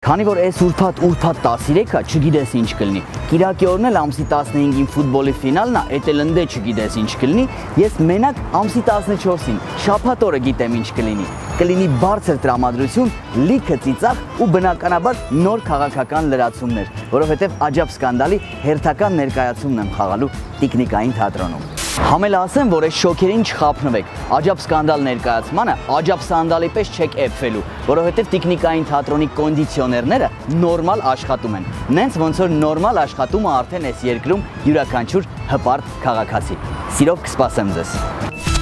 Քանի որ այս ուրբաթ 13-ը չգիտես ինչ կլինի։ Կիրակի օրն էլ ամսի 15-ին ֆուտբոլի ֆինալն է, էդ էլ ընդ չգիտես ինչ կլինի։ Ես մենակ ամսի 14-ին շաբաթ օրը գիտեմ ինչ կլինի։ Կլինի բարձր տրամադրություն, լիքը ծիծաղ ու բնականաբար նոր քաղաքական լրացումներ, որովհետև Աջափ սկանդալի հերթական ներկայացումն եմ խաղալու Տիկնիկային թատրոնում։ Համել ասեմ, որ այս շոքերին չխափնվեք, Աջափ սկանդալ ներկայացմանը Աջափ սանդալի պես չեք էփվելու, որովհետև Տիկնիկային թատրոնի կոնդիցիոներները նորմալ աշխատում են, նենց ոնց որ նորմալ աշխատում է արդեն այս երկրում յուրաքանչյուր հպարտ քաղաքացի։ Սիրով կսպասեմ ձեզ։